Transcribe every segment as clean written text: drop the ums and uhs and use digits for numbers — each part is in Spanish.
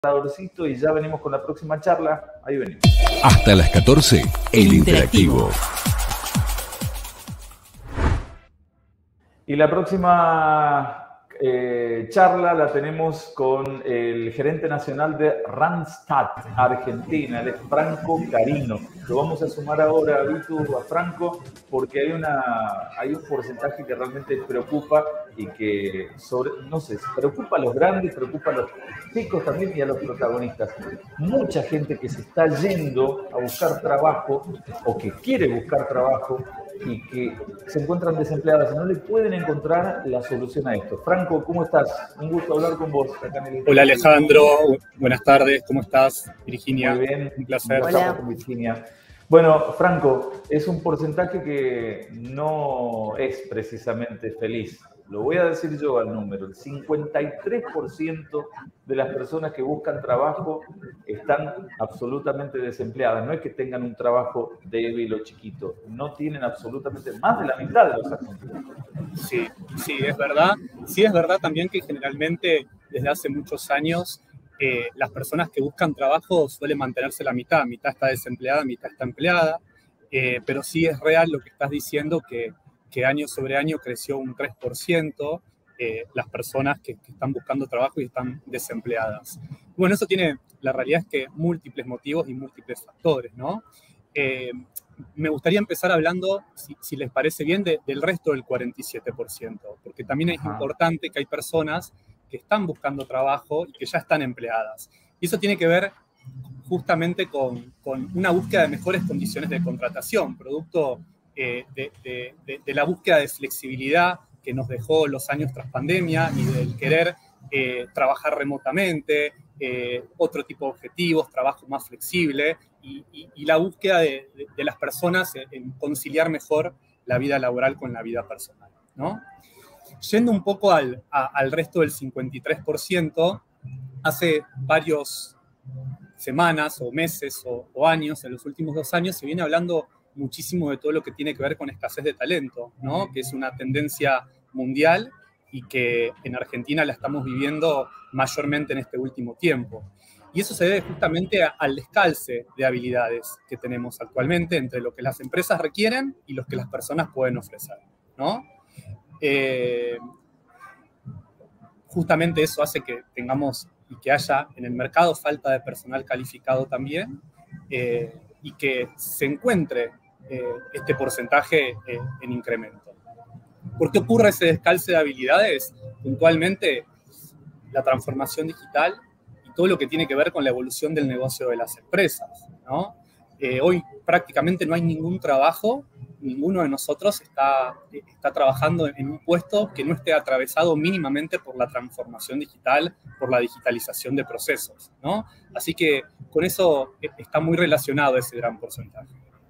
Y ya venimos con la próxima charla. Ahí venimos. Hasta las 14, El Interactivo. Y la próxima charla la tenemos con el gerente nacional de Randstad, Argentina, él es Franco Carino. Lo vamos a sumar ahora, Vitu, a Franco, porque hay un porcentaje que realmente preocupa y que, preocupa a los grandes, preocupa a los chicos también y a los protagonistas. Mucha gente que se está yendo a buscar trabajo o que quiere buscar trabajo y que se encuentran desempleadas y no le pueden encontrar la solución a esto. Franco, ¿cómo estás? Un gusto hablar con vos acá en el... Hola Alejandro, buenas tardes, ¿cómo estás? Virginia, muy bien, un placer. Hola. Con Virginia. Bueno, Franco, es un porcentaje que no es precisamente feliz. Lo voy a decir yo al número. El 53% de las personas que buscan trabajo están absolutamente desempleadas. No es que tengan un trabajo débil o chiquito. No tienen absolutamente más de la mitad de los argentinos. Sí, es verdad. Sí, es verdad también que generalmente desde hace muchos años las personas que buscan trabajo suelen mantenerse la mitad. Mitad está desempleada, mitad está empleada. Pero sí es real lo que estás diciendo, que año sobre año creció un 3% las personas que están buscando trabajo y están desempleadas. Bueno, eso tiene, la realidad es que múltiples motivos y múltiples factores, ¿no? Me gustaría empezar hablando, si les parece bien, del resto del 47%, porque también es importante que hay personas que están buscando trabajo y que ya están empleadas. Y eso tiene que ver justamente con una búsqueda de mejores condiciones de contratación, producto de la búsqueda de flexibilidad que nos dejó los años tras pandemia y del querer trabajar remotamente, otro tipo de objetivos, trabajo más flexible y la búsqueda de las personas en conciliar mejor la vida laboral con la vida personal, ¿no? Yendo un poco al resto del 53%, hace varias semanas o meses o años, en los últimos 2 años, se viene hablando muchísimo de todo lo que tiene que ver con escasez de talento, ¿no? Que es una tendencia mundial y que en Argentina la estamos viviendo mayormente en este último tiempo. Y eso se debe justamente al descalce de habilidades que tenemos actualmente entre lo que las empresas requieren y lo que las personas pueden ofrecer, ¿no? Justamente eso hace que tengamos y que haya en el mercado falta de personal calificado también y que se encuentre este porcentaje en incremento. ¿Por qué ocurre ese descalce de habilidades? Puntualmente, la transformación digital y todo lo que tiene que ver con la evolución del negocio de las empresas, ¿no? Hoy prácticamente no hay ningún trabajo, ninguno de nosotros está trabajando en un puesto que no esté atravesado mínimamente por la transformación digital, por la digitalización de procesos, ¿no? Así que con eso está muy relacionado ese gran porcentaje.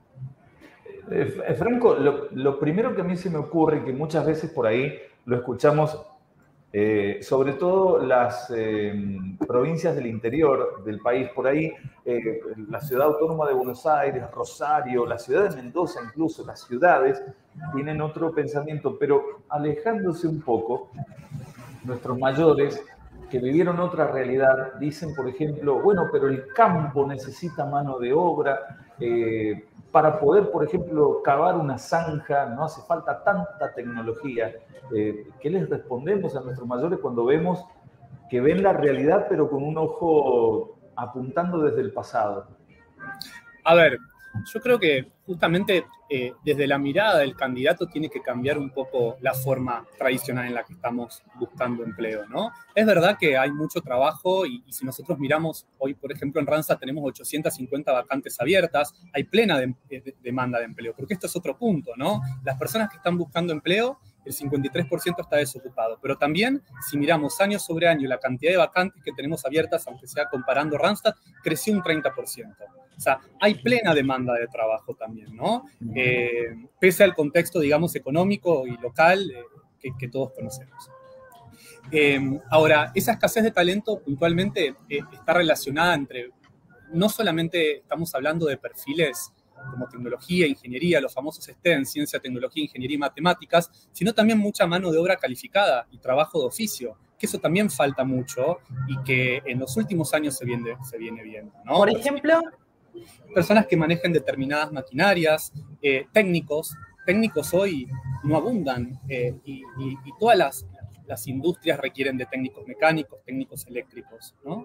Franco, lo primero que a mí se me ocurre, que muchas veces por ahí lo escuchamos, sobre todo las provincias del interior del país, por ahí la ciudad autónoma de Buenos Aires, Rosario, la ciudad de Mendoza incluso, las ciudades tienen otro pensamiento, pero alejándose un poco, nuestros mayores que vivieron otra realidad dicen, por ejemplo, bueno, pero el campo necesita mano de obra, para poder, por ejemplo, cavar una zanja, no hace falta tanta tecnología. ¿Qué les respondemos a nuestros mayores cuando vemos que ven la realidad pero con un ojo apuntando desde el pasado? A ver, yo creo que justamente desde la mirada del candidato tiene que cambiar un poco la forma tradicional en la que estamos buscando empleo, ¿no? Es verdad que hay mucho trabajo y si nosotros miramos hoy, por ejemplo, en Randstad tenemos 850 vacantes abiertas, hay plena demanda de empleo, porque esto es otro punto, ¿no? Las personas que están buscando empleo, el 53% está desocupado, pero también si miramos año sobre año la cantidad de vacantes que tenemos abiertas, aunque sea comparando Randstad, creció un 30%. O sea, hay plena demanda de trabajo también, ¿no? Pese al contexto, digamos, económico y local que todos conocemos. Ahora, esa escasez de talento puntualmente está relacionada no solamente estamos hablando de perfiles como tecnología, ingeniería, los famosos STEM, ciencia, tecnología, ingeniería y matemáticas, sino también mucha mano de obra calificada y trabajo de oficio, que eso también falta mucho y que en los últimos años se viene viendo, ¿no? Por ejemplo, personas que manejen determinadas maquinarias, técnicos hoy no abundan y todas las industrias requieren de técnicos mecánicos, técnicos eléctricos, ¿no?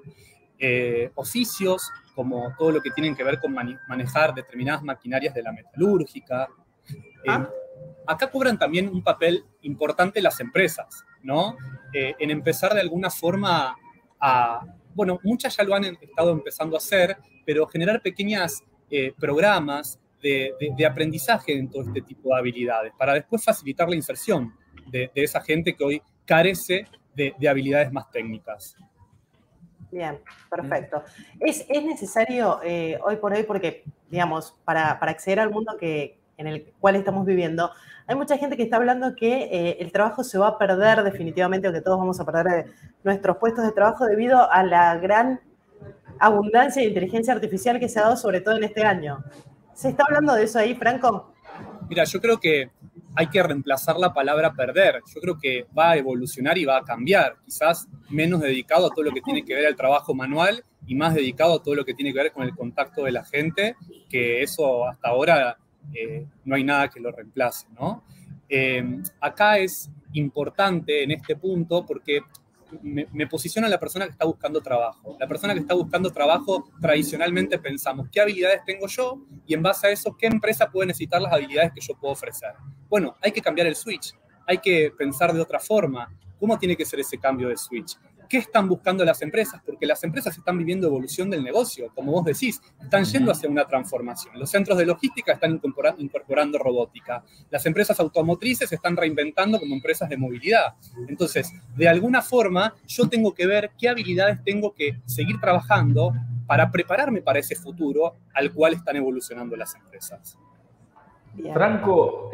Oficios como todo lo que tienen que ver con manejar determinadas maquinarias de la metalúrgica. Acá cobran también un papel importante las empresas, ¿no? En empezar de alguna forma bueno, muchas ya lo han estado empezando a hacer, pero generar pequeños programas de aprendizaje en todo este tipo de habilidades, para después facilitar la inserción de esa gente que hoy carece de habilidades más técnicas. Bien, perfecto. Es necesario hoy por hoy, porque, digamos, para acceder al mundo en el cual estamos viviendo, hay mucha gente que está hablando que el trabajo se va a perder definitivamente, o que todos vamos a perder nuestros puestos de trabajo debido a la gran abundancia de inteligencia artificial que se ha dado, sobre todo en este año. ¿Se está hablando de eso ahí, Franco? Mira, yo creo que hay que reemplazar la palabra perder. Yo creo que va a evolucionar y va a cambiar. Quizás menos dedicado a todo lo que tiene que ver al trabajo manual y más dedicado a todo lo que tiene que ver con el contacto de la gente, que eso hasta ahora no hay nada que lo reemplace, ¿no? Acá es importante en este punto porque me posiciona la persona que está buscando trabajo. La persona que está buscando trabajo, tradicionalmente pensamos, ¿qué habilidades tengo yo? Y en base a eso, ¿qué empresa puede necesitar las habilidades que yo puedo ofrecer? Bueno, hay que cambiar el switch. Hay que pensar de otra forma. ¿Cómo tiene que ser ese cambio de switch? ¿Qué están buscando las empresas? Porque las empresas están viviendo evolución del negocio, como vos decís, están yendo hacia una transformación. Los centros de logística están incorporando robótica. Las empresas automotrices se están reinventando como empresas de movilidad. Entonces, de alguna forma, yo tengo que ver qué habilidades tengo que seguir trabajando para prepararme para ese futuro al cual están evolucionando las empresas. Bien. Franco,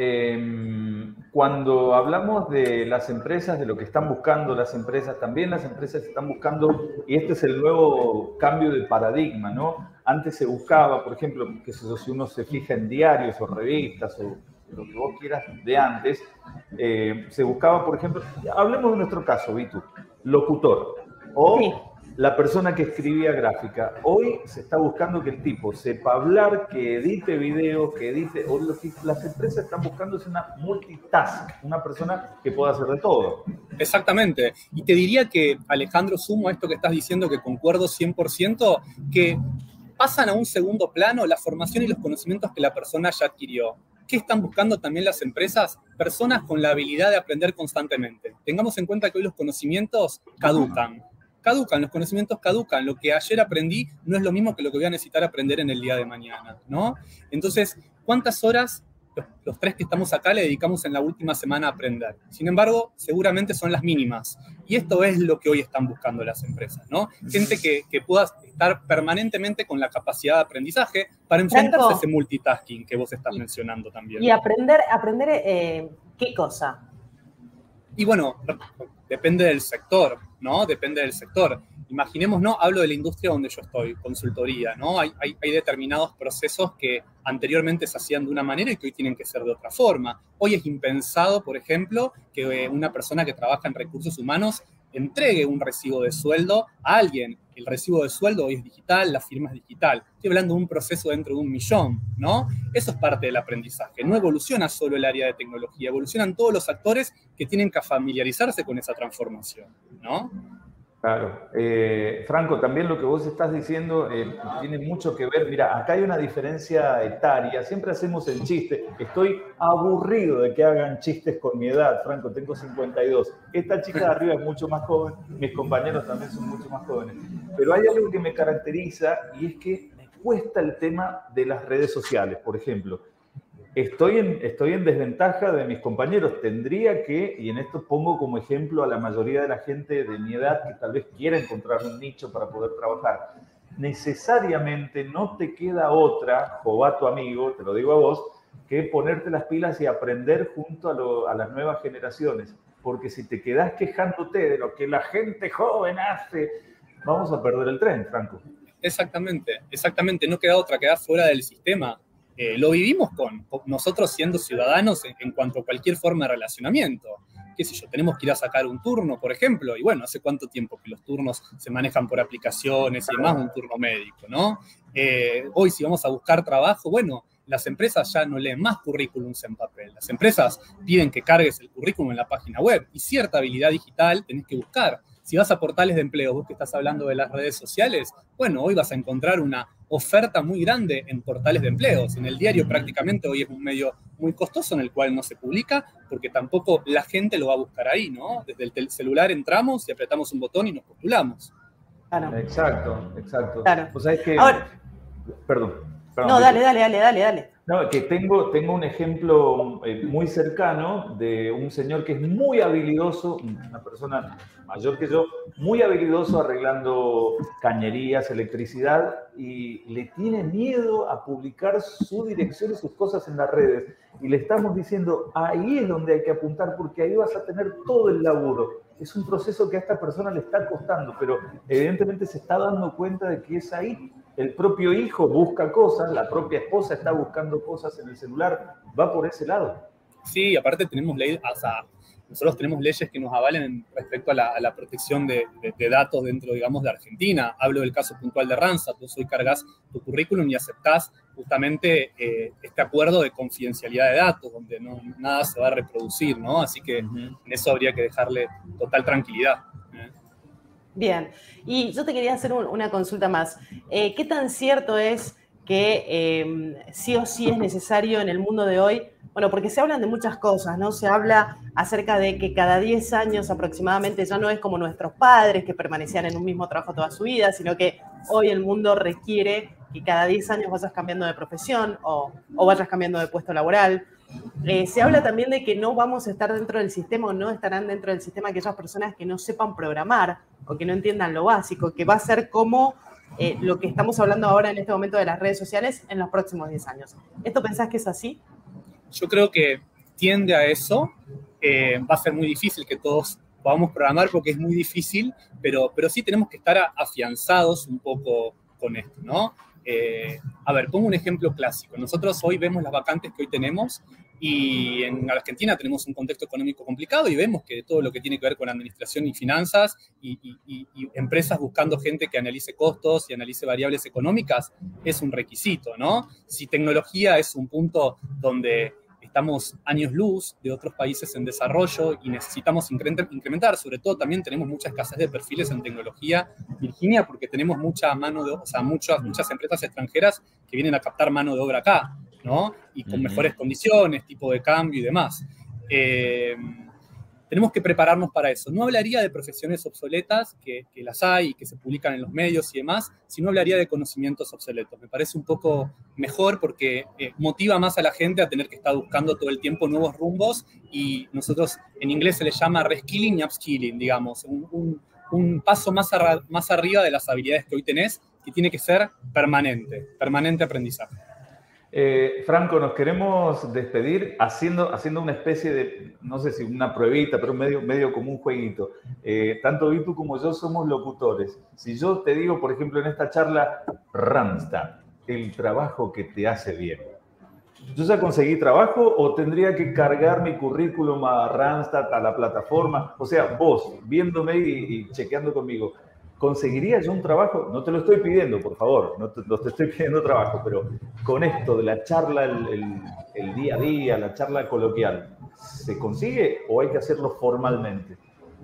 cuando hablamos de las empresas, de lo que están buscando las empresas, también las empresas están buscando, y este es el nuevo cambio de paradigma, ¿no? Antes se buscaba, por ejemplo, que si uno se fija en diarios o revistas o lo que vos quieras de antes, se buscaba, por ejemplo, hablemos de nuestro caso, Vitu, locutor o Sí. la persona que escribía gráfica. Hoy se está buscando que el tipo sepa hablar, que edite videos, que edite... O lo que las empresas están buscando es una multitask, una persona que pueda hacer de todo. Exactamente. Y te diría que, Alejandro, sumo a esto que estás diciendo, que concuerdo 100%, que pasan a un segundo plano la formación y los conocimientos que la persona ya adquirió. ¿Qué están buscando también las empresas? Personas con la habilidad de aprender constantemente. Tengamos en cuenta que hoy los conocimientos caducan. Los conocimientos caducan. Lo que ayer aprendí no es lo mismo que lo que voy a necesitar aprender en el día de mañana, ¿no? Entonces, ¿cuántas horas los tres que estamos acá le dedicamos en la última semana a aprender? Sin embargo, seguramente son las mínimas. Y esto es lo que hoy están buscando las empresas, ¿no? Gente que pueda estar permanentemente con la capacidad de aprendizaje para enfrentarse Franco, a ese multitasking que vos estás mencionando también. Y aprender ¿qué cosa? Y bueno, depende del sector, ¿no? Depende del sector. Imaginemos, ¿no? Hablo de la industria donde yo estoy, consultoría, ¿no? Hay determinados procesos que anteriormente se hacían de una manera y que hoy tienen que ser de otra forma. Hoy es impensado, por ejemplo, que una persona que trabaja en recursos humanos entregue un recibo de sueldo a alguien. El recibo de sueldo hoy es digital, la firma es digital. Estoy hablando de un proceso dentro de 1 millón, ¿no? Eso es parte del aprendizaje. No evoluciona solo el área de tecnología, evolucionan todos los actores que tienen que familiarizarse con esa transformación, ¿no? Claro. Franco, también lo que vos estás diciendo tiene mucho que ver. Mira, acá hay una diferencia etaria. Siempre hacemos el chiste. Estoy aburrido de que hagan chistes con mi edad, Franco, tengo 52. Esta chica de arriba es mucho más joven, mis compañeros también son mucho más jóvenes. Pero hay algo que me caracteriza y es que me cuesta el tema de las redes sociales, por ejemplo. Estoy en desventaja de mis compañeros. Tendría que, y en esto pongo como ejemplo a la mayoría de la gente de mi edad que tal vez quiera encontrar un nicho para poder trabajar. Necesariamente no te queda otra, jovato amigo, te lo digo a vos, que ponerte las pilas y aprender junto a las nuevas generaciones. Porque si te quedás quejándote de lo que la gente joven hace, vamos a perder el tren, Franco. Exactamente. No queda otra, quedar fuera del sistema. Lo vivimos con nosotros siendo ciudadanos en cuanto a cualquier forma de relacionamiento. qué sé yo, tenemos que ir a sacar un turno, por ejemplo, y bueno, ¿hace cuánto tiempo que los turnos se manejan por aplicaciones y demás, un turno médico, ¿no? Hoy si vamos a buscar trabajo, bueno, las empresas ya no leen más currículums en papel. Las empresas piden que cargues el currículum en la página web y cierta habilidad digital tenés que buscar. Si vas a portales de empleo, vos que estás hablando de las redes sociales, bueno, hoy vas a encontrar una oferta muy grande en portales de empleos. En el diario prácticamente hoy es un medio muy costoso en el cual no se publica porque tampoco la gente lo va a buscar ahí, ¿no? Desde el celular entramos y apretamos un botón y nos postulamos. Claro. Exacto, exacto. Claro. O sea, es que... Ahora, Perdón. no, dale. No, que tengo un ejemplo muy cercano de un señor que es muy habilidoso, una persona mayor que yo, muy habilidoso arreglando cañerías, electricidad, y le tiene miedo a publicar su dirección y sus cosas en las redes. Y le estamos diciendo, ahí es donde hay que apuntar, porque ahí vas a tener todo el laburo. Es un proceso que a esta persona le está costando, pero evidentemente se está dando cuenta de que es ahí. El propio hijo busca cosas, la propia esposa está buscando cosas en el celular, va por ese lado. Sí, aparte tenemos leyes, o sea, nosotros tenemos leyes que nos avalen respecto a la protección de datos dentro, digamos, de Argentina. Hablo del caso puntual de Randstad. Vos hoy cargas tu currículum y aceptás justamente este acuerdo de confidencialidad de datos, donde nada se va a reproducir, ¿no? Así que en eso habría que dejarle total tranquilidad. Bien, y yo te quería hacer una consulta más. ¿Qué tan cierto es que sí o sí es necesario en el mundo de hoy? Bueno, porque se hablan de muchas cosas, ¿no? Se habla acerca de que cada 10 años aproximadamente ya no es como nuestros padres que permanecían en un mismo trabajo toda su vida, sino que hoy el mundo requiere que cada 10 años vayas cambiando de profesión o vayas cambiando de puesto laboral. Se habla también de que no vamos a estar dentro del sistema o no estarán dentro del sistema aquellas personas que no sepan programar o que no entiendan lo básico, que va a ser como lo que estamos hablando ahora en este momento de las redes sociales en los próximos 10 años. ¿Esto pensás que es así? Yo creo que tiende a eso. Va a ser muy difícil que todos podamos programar porque es muy difícil, pero sí tenemos que estar afianzados un poco con esto, ¿no? A ver, pongo un ejemplo clásico. Nosotros hoy vemos las vacantes que hoy tenemos y en Argentina tenemos un contexto económico complicado y vemos que todo lo que tiene que ver con administración y finanzas y empresas buscando gente que analice costos y analice variables económicas es un requisito, ¿no? Si tecnología es un punto donde estamos años luz de otros países en desarrollo y necesitamos incrementar. Sobre todo también tenemos mucha escasez de perfiles en tecnología, Virginia, porque tenemos mucha mano de obra, o sea, muchas empresas extranjeras que vienen a captar mano de obra acá, ¿no? Y con mejores condiciones, tipo de cambio y demás. Tenemos que prepararnos para eso. No hablaría de profesiones obsoletas, que las hay y que se publican en los medios y demás, sino hablaría de conocimientos obsoletos. Me parece un poco mejor porque motiva más a la gente a tener que estar buscando todo el tiempo nuevos rumbos y nosotros en inglés se le llama reskilling y upskilling, digamos, un paso más arriba de las habilidades que hoy tenés, que tiene que ser permanente aprendizaje. Franco, nos queremos despedir haciendo una especie de, no sé si una pruebita, pero medio como un jueguito. Tanto Vitu como yo somos locutores. Si yo te digo, por ejemplo, en esta charla, Randstad, el trabajo que te hace bien. ¿Yo ya conseguí trabajo o tendría que cargar mi currículum a Randstad, a la plataforma? O sea, vos, viéndome y chequeando conmigo, ¿conseguiría yo un trabajo? No te lo estoy pidiendo, por favor, no te estoy pidiendo trabajo, pero con esto de la charla, el día a día, la charla coloquial, ¿se consigue o hay que hacerlo formalmente?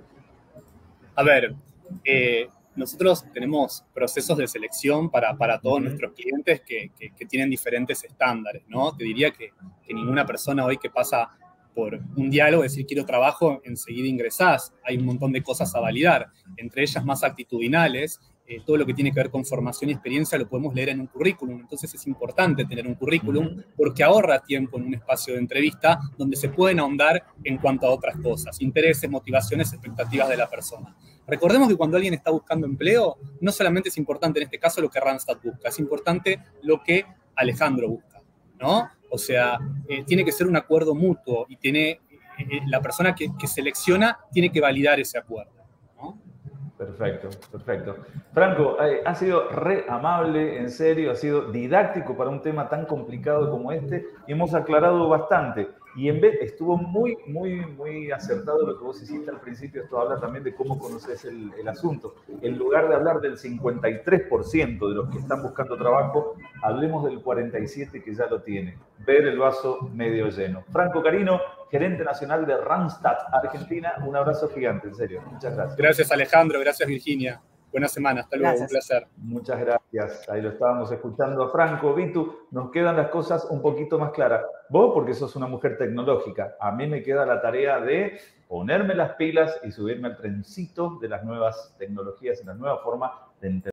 A ver, nosotros tenemos procesos de selección para todos nuestros clientes que tienen diferentes estándares, ¿no? Te diría que ninguna persona hoy que pasa por un diálogo, decir quiero trabajo, enseguida ingresás. Hay un montón de cosas a validar, entre ellas más actitudinales. Todo lo que tiene que ver con formación y experiencia lo podemos leer en un currículum. Entonces es importante tener un currículum porque ahorra tiempo en un espacio de entrevista donde se pueden ahondar en cuanto a otras cosas, intereses, motivaciones, expectativas de la persona. Recordemos que cuando alguien está buscando empleo, no solamente es importante en este caso lo que Randstad busca, es importante lo que Alejandro busca, ¿no? O sea, tiene que ser un acuerdo mutuo y la persona que selecciona tiene que validar ese acuerdo, ¿no? Perfecto. Franco, ha sido re amable, en serio, ha sido didáctico para un tema tan complicado como este y hemos aclarado bastante. Y en vez, estuvo muy acertado lo que vos hiciste al principio. Esto habla también de cómo conoces el asunto. En lugar de hablar del 53% de los que están buscando trabajo, hablemos del 47% que ya lo tiene. Ver el vaso medio lleno. Franco Carino, gerente nacional de Randstad, Argentina. Un abrazo gigante, en serio. Muchas gracias. Gracias, Alejandro. Gracias, Virginia. Buena semana. Hasta luego. Gracias. Un placer. Muchas gracias. Ahí lo estábamos escuchando a Franco. Vitu, nos quedan las cosas un poquito más claras. Vos, porque sos una mujer tecnológica, a mí me queda la tarea de ponerme las pilas y subirme al trencito de las nuevas tecnologías y las nuevas formas de entender.